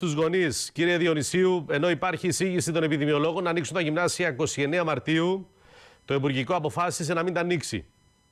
Στους γονείς, κύριε Διονυσίου, ενώ υπάρχει εισήγηση των επιδημιολόγων να ανοίξουν τα γυμνάσια 29 Μαρτίου, το Υπουργικό αποφάσισε να μην τα ανοίξει.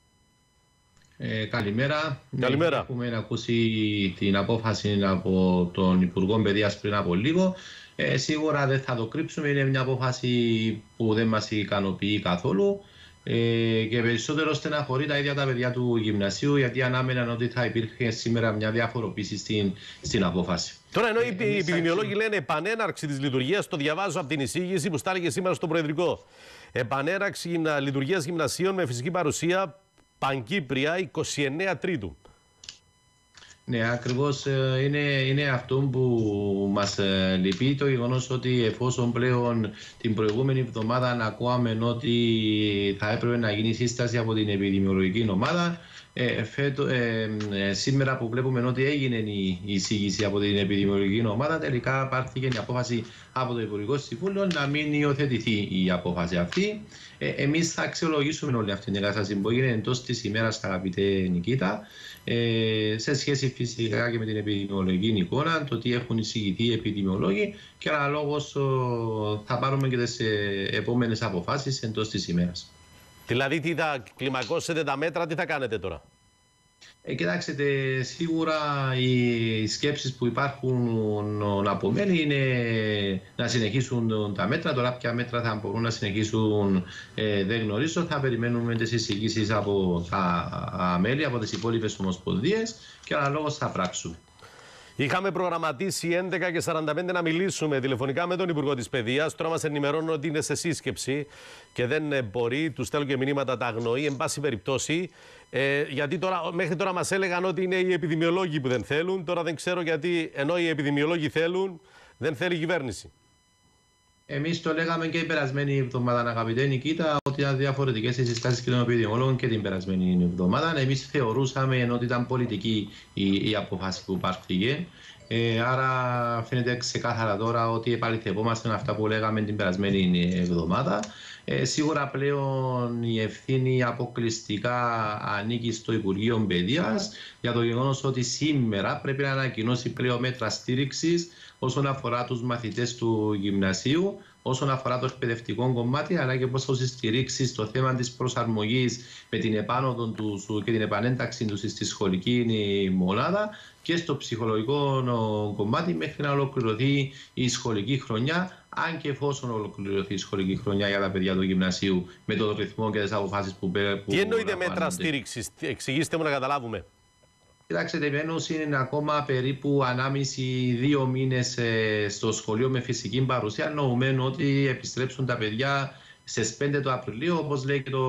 Καλημέρα. Καλημέρα. Έχουμε ακούσει την απόφαση από τον Υπουργό Παιδείας πριν από λίγο. Σίγουρα δεν θα το κρύψουμε. Είναι μια απόφαση που δεν μας ικανοποιεί καθόλου. Και περισσότερο στεναχωρεί τα ίδια τα παιδιά του γυμνασίου, γιατί ανάμεναν ότι θα υπήρχε σήμερα μια διαφοροποίηση στην απόφαση. Τώρα, ενώ οι επιδημιολόγοι λένε επανέναρξη της λειτουργίας, το διαβάζω από την εισήγηση που στάληκε σήμερα στο Προεδρικό. Επανέναρξη λειτουργίας γυμνασίων με φυσική παρουσία πανκύπρια 29 Τρίτου. Ναι, ακριβώς είναι αυτό που μας λυπεί, το γεγονός ότι εφόσον πλέον την προηγούμενη εβδομάδα ακούαμε ότι θα έπρεπε να γίνει σύσταση από την επιδημιολογική ομάδα, σήμερα που βλέπουμε ότι έγινε η εισήγηση από την επιδημιολογική ομάδα, τελικά πάρθηκε η απόφαση από το Υπουργικό Συμβούλιο να μην υιοθετηθεί η απόφαση αυτή. Εμείς θα αξιολογήσουμε όλη αυτή την κατάσταση που έγινε εντός της ημέρας, αγαπητέ Νικήτα, σε σχέση φυσικά και με την επιδημιολογική εικόνα, το τι έχουν εισηγηθεί οι επιδημιολόγοι, και αναλόγως θα πάρουμε και τις επόμενες αποφάσεις εντός της ημέρας. Δηλαδή, τι θα κλιμακώσετε τα μέτρα, τι θα κάνετε τώρα? Κοιτάξτε, σίγουρα οι σκέψεις που υπάρχουν από μέλη είναι να συνεχίσουν τα μέτρα. Τώρα ποια μέτρα θα μπορούν να συνεχίσουν δεν γνωρίζω. Θα περιμένουμε τις εισηγήσεις από τα μέλη, από τις υπόλοιπες ομοσπονδίες, και αναλόγως θα πράξουμε. Είχαμε προγραμματίσει 11:45 να μιλήσουμε τηλεφωνικά με τον Υπουργό της Παιδείας. Τώρα μας ενημερώνουν ότι είναι σε σύσκεψη και δεν μπορεί. Του στέλνω και μηνύματα, τα αγνοεί. Εν πάση περιπτώσει, γιατί τώρα, μέχρι τώρα μας έλεγαν ότι είναι οι επιδημιολόγοι που δεν θέλουν. Τώρα δεν ξέρω γιατί, ενώ οι επιδημιολόγοι θέλουν, δεν θέλει η κυβέρνηση. Εμείς το λέγαμε και η περασμένη εβδομάδα, αγαπητέ Νικήτα, ότι ήταν διαφορετικές οι συστάσεις και των επιδημιολόγων και την περασμένη εβδομάδα. Εμείς θεωρούσαμε ότι ήταν πολιτική η απόφαση που πάρθηκε. Άρα φαίνεται ξεκάθαρα τώρα ότι επαληθευόμαστε αυτά που λέγαμε την περασμένη εβδομάδα. Σίγουρα πλέον η ευθύνη αποκλειστικά ανήκει στο Υπουργείο Παιδείας για το γεγονός ότι σήμερα πρέπει να ανακοινώσει πλέον μέτρα στήριξης όσον αφορά τους μαθητές του γυμνασίου, όσον αφορά το εκπαιδευτικό κομμάτι, αλλά και πώς θα στηρίξει στο θέμα της προσαρμογής με την επάνωδο τους και την επανένταξη τους στη σχολική μονάδα, και στο ψυχολογικό κομμάτι μέχρι να ολοκληρωθεί η σχολική χρονιά, αν και εφόσον ολοκληρωθεί η σχολική χρονιά για τα παιδιά του γυμνασίου με τον ρυθμό και τις αποφάσεις που Τι εννοείται μέτρα στήριξης, εξηγήστε μου να καταλάβουμε. Κοιτάξτε, η Μένωση είναι ακόμα περίπου 1,5-2 μήνες στο σχολείο με φυσική παρουσία, εννοουμένου ότι επιστρέψουν τα παιδιά στις 5 του Απριλίου, όπως λέει και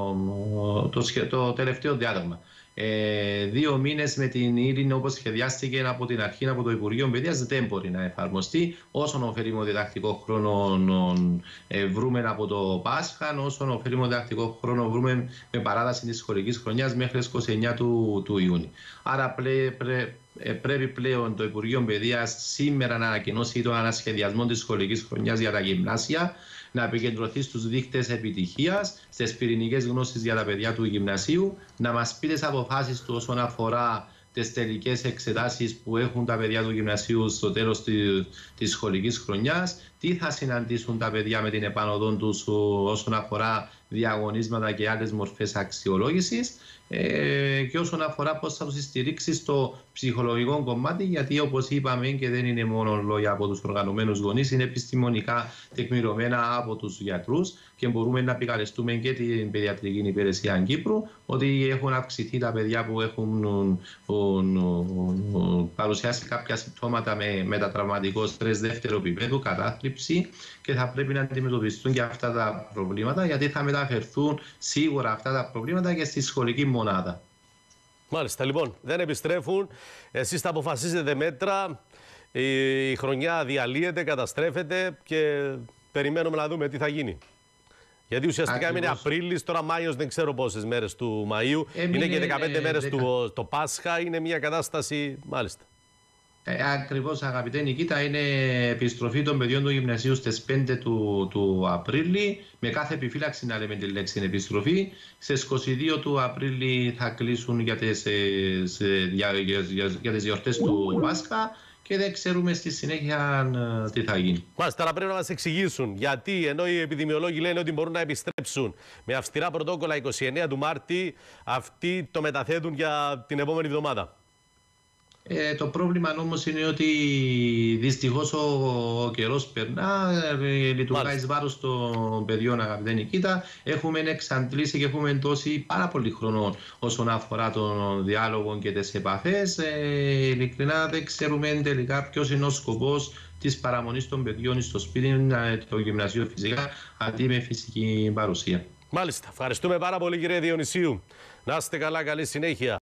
το τελευταίο διάταγμα. 2 μήνες με την ειρήνη όπως σχεδιάστηκε από την αρχή από το Υπουργείο Παιδείας δεν μπορεί να εφαρμοστεί. Όσον ωφελήμο διδακτικό χρόνο βρούμε από το Πάσχα, όσον ωφελήμο διδακτικό χρόνο βρούμε με παράταση της σχολικής χρονιάς μέχρι τις 29 του Ιούνιου. Άρα πρέπει πλέον το Υπουργείο Παιδείας σήμερα να ανακοινώσει τον ανασχεδιασμό της σχολικής χρονιάς για τα γυμνάσια, να επικεντρωθεί στους δείκτες επιτυχίας, στις πυρηνικές γνώσεις για τα παιδιά του γυμνασίου, να μας πει τις αποφάσεις του όσον αφορά τις τελικές εξετάσεις που έχουν τα παιδιά του γυμνασίου στο τέλος της σχολικής χρονιάς, τι θα συναντήσουν τα παιδιά με την επάνωδο τους όσον αφορά διαγωνίσματα και άλλες μορφές αξιολόγησης, και όσον αφορά πώς θα τους στηρίξει στο ψυχολογικό κομμάτι, γιατί όπως είπαμε και δεν είναι μόνο λόγια από τους οργανωμένους γονείς, είναι επιστημονικά τεκμηριωμένα από τους γιατρούς, και μπορούμε να επικαλεστούμε και την Παιδιατρική Υπηρεσία Κύπρου ότι έχουν αυξηθεί τα παιδιά που έχουν παρουσιάσει κάποια συμπτώματα με μετατραυματικό στρες δεύτερου επίπεδου, κατάθλιψη, και θα πρέπει να αντιμετωπιστούν και αυτά τα προβλήματα, γιατί θα μεταφερθούν σίγουρα αυτά τα προβλήματα και στη σχολική μονάδα. Μάλιστα, λοιπόν, δεν επιστρέφουν. Εσείς θα αποφασίσετε μέτρα. Η χρονιά διαλύεται, καταστρέφεται και περιμένουμε να δούμε τι θα γίνει. Γιατί ουσιαστικά είναι Απρίλης, τώρα Μάιος δεν ξέρω πόσες μέρες του Μαΐου. Είναι και 15 μέρες το Πάσχα, είναι μια κατάσταση, μάλιστα. Ακριβώς, αγαπητέ Νικήτα, είναι επιστροφή των παιδιών του γυμνασίου στις 5 του Απρίλη, με κάθε επιφύλαξη να λέμε τη λέξη επιστροφή. Στις 22 του Απρίλη θα κλείσουν για τις γιορτές του Πάσχα και δεν ξέρουμε στη συνέχεια τι θα γίνει. Μάλιστα, αλλά πρέπει να μας εξηγήσουν γιατί, ενώ οι επιδημιολόγοι λένε ότι μπορούν να επιστρέψουν με αυστηρά πρωτόκολλα 29 του Μάρτη, αυτοί το μεταθέτουν για την επόμενη εβδομάδα. Το πρόβλημα όμως είναι ότι δυστυχώς ο καιρός περνά, λειτουργά εις βάρος των παιδιών, αγαπητέ Νικήτα. Έχουμε εξαντλήσει και έχουμε δώσει πάρα πολύ χρόνο όσον αφορά τον διάλογο και τις επαφές. Ειλικρινά δεν ξέρουμε τελικά ποιος είναι ο σκοπός της παραμονής των παιδιών στο σπίτι, το γυμνασίο φυσικά, αντί με φυσική παρουσία. Μάλιστα. Ευχαριστούμε πάρα πολύ, κύριε Διονυσίου. Να είστε καλά, καλή συνέχεια.